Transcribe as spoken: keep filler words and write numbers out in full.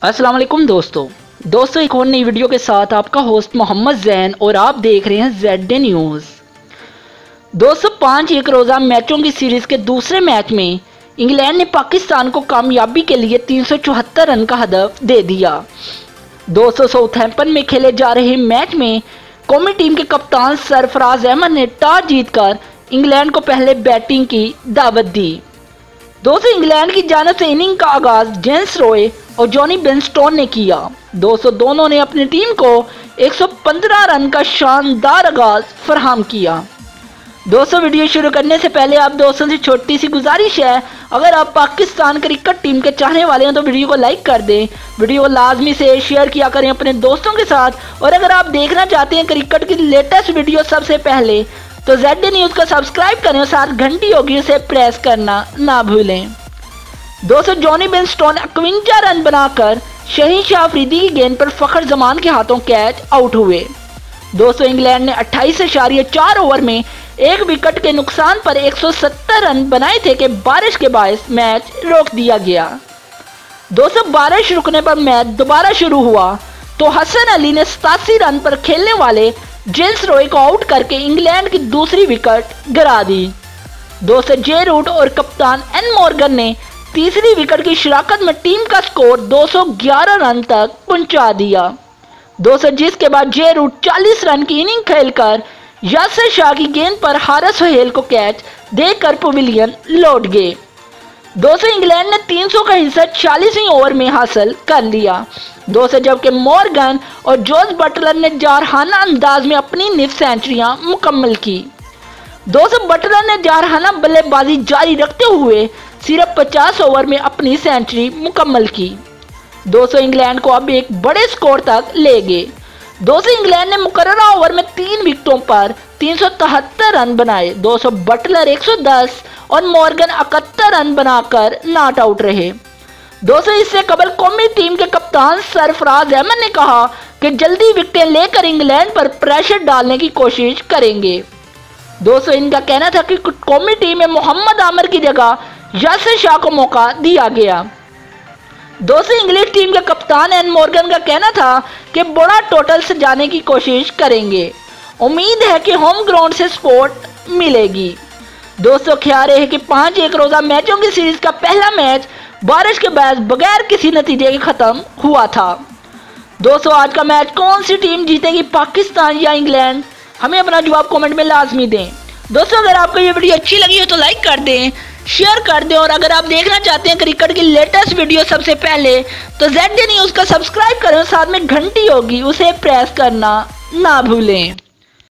अस्सलाम वालेकुम दोस्तों दोस्तों एक और नई वीडियो के साथ आपका होस्ट मोहम्मद जैन और आप देख रहे हैं जेड डे न्यूज़। दोस्तों पांच एक रोज़ा मैचों की सीरीज़ के दूसरे मैच में इंग्लैंड ने पाकिस्तान को कामयाबी के लिए तीन सौ चौहत्तर रन का हदफ दे दिया। दोस्तों साउथहैम्पटन में खेले जा रहे मैच में कौमी टीम के कप्तान सरफराज अहमद ने टॉस जीतकर इंग्लैंड को पहले बैटिंग की दावत दी। दोस्तों इंग्लैंड की जानिब से इनिंग का आगाज जेम्स रॉय और जॉनी बेनस्टोन ने किया। दोस्तों दोनों ने अपनी टीम को एक सौ पंद्रह रन का शानदार आगाज फराहम किया। दोस्तों वीडियो शुरू करने से पहले आप दोस्तों से छोटी सी गुजारिश है, अगर आप पाकिस्तान क्रिकेट टीम के चाहने वाले हैं तो वीडियो को लाइक कर दें, वीडियो को लाजमी से शेयर किया करें अपने दोस्तों के साथ। और अगर आप देखना चाहते हैं क्रिकेट की लेटेस्ट वीडियो सबसे पहले तो जेड डे न्यूज़ को सब्सक्राइब करें और साथ घंटी होगी उसे प्रेस करना ना भूलें। दोस्तों जॉनी बेनस्टोन इक्यावन रन बनाकर शहीन शाह अफरीदी की गेंद पर फखर जमान के हाथों कैच आउट हुए। दोस्तों इंग्लैंड ने अट्ठाईस इशारिया चार ओवर में एक विकेट के नुकसान पर एक सौ सत्तर रन बनाए थे कि बारिश के बायस मैच रोक दिया गया। दोस्तों बारिश रुकने पर मैच दोबारा शुरू हुआ तो हसन अली ने सतासी रन पर खेलने वाले जेम्स रॉय को आउट करके इंग्लैंड की दूसरी विकेट गिरा दी। दोस्तों जे रूट और कप्तान एन मॉर्गन ने तीसरी विकेट की शिराकत में टीम का स्कोर दो सौ ग्यारह रन तक पहुंचा दिया। दोस्तों जिसके बाद जे रूट चालीस रन की इनिंग खेलकर यासिर शाह की गेंद पर हारिस सोहेल को कैच देकर पवेलियन लौट गए। दोस्तों इंग्लैंड ने तीन सौ का हिस्सा चालीसवीं ओवर में हासिल कर लिया। दोस्तों जबकि मॉर्गन और जॉर्ज बटलर ने जारहाना अंदाज में अपनी निफ सेंचुरियां मुकम्मल की। दोस्तों बटलर ने जारहाना बल्लेबाजी जारी रखते हुए सिर्फ पचास ओवर में अपनी सेंचुरी मुकम्मल की। दोस्तों इंग्लैंड को अब एक बड़े स्कोर तक ले गए। दोस्तों इंग्लैंड ने मुकर्ररा ओवर में तीन विकेटों पर तीन सौ तिहत्तर रन बनाए। दोस्तों बटलर एक सौ दस और मॉर्गन इकहत्तर रन बनाकर नॉट आउट रहे। दोस्तों इससे कबल कौमी टीम के कप्तान सरफराज अहमद ने कहा कि जल्दी विकेटें लेकर इंग्लैंड पर प्रेशर डालने की कोशिश करेंगे। दोस्तों इनका कहना था कि कौमी टीम में मोहम्मद आमिर की जगह यासिर शाह को मौका दिया गया। दोस्तों इंग्लिश टीम के कप्तान एन मॉर्गन का कहना था कि बड़ा टोटल से जाने की कोशिश करेंगे, उम्मीद है कि होम ग्राउंड से सपोर्ट मिलेगी। दोस्तों ख्याल है कि पांच एक रोजा मैचों की सीरीज का पहला मैच बारिश के बाद बगैर किसी नतीजे के खत्म हुआ था। दोस्तों आज का मैच कौन सी टीम जीतेगी, पाकिस्तान या इंग्लैंड? हमें अपना जवाब कमेंट में लाजमी दें। दोस्तों अगर आपको ये वीडियो अच्छी लगी हो तो लाइक कर दें, शेयर कर दें और अगर आप देखना चाहते हैं क्रिकेट की लेटेस्ट वीडियो सबसे पहले तो जेड डे न्यूज़ का सब्सक्राइब करें और साथ में घंटी होगी उसे प्रेस करना ना भूलें।